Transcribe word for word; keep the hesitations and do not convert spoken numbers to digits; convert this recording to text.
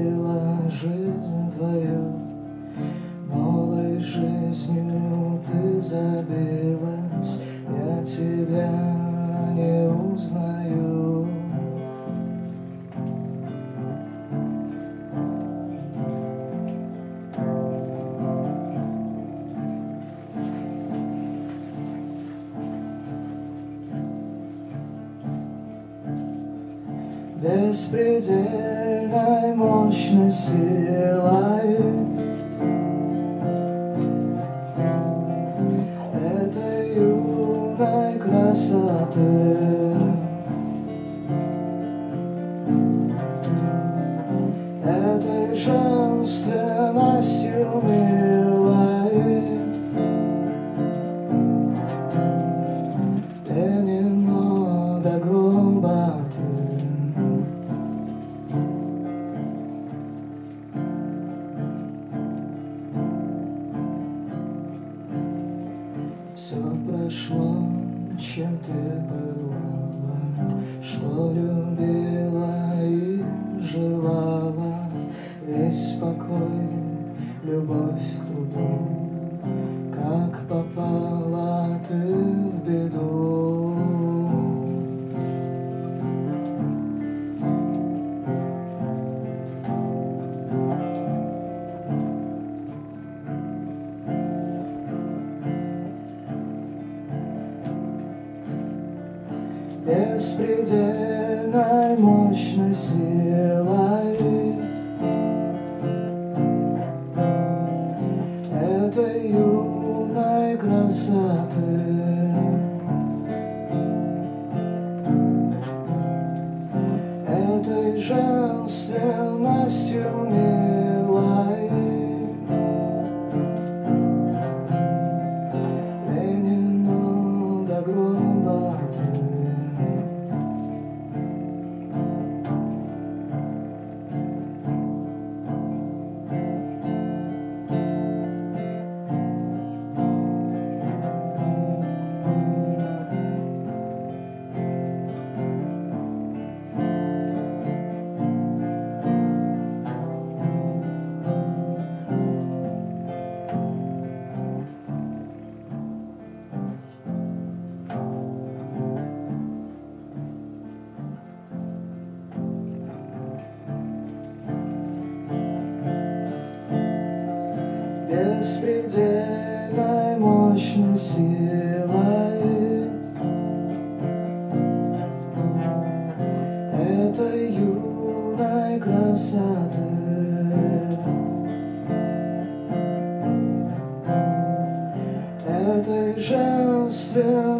одарила жизнь твою, новой жизнью ты забилась, я тебя не узнаю. Беспредельной мощной силой этой юной красоты этой женственностью милой пленено до гроба ты. Все прошло, чем ты бывала, что любила и желала, весь покой, любовь к труду, как попала ты в беду. Беспредельной мощной силой этой юной красоты этой женственностью милой пленено до гроба ты. Беспредельной мощной силой этой юной красоты этой женственной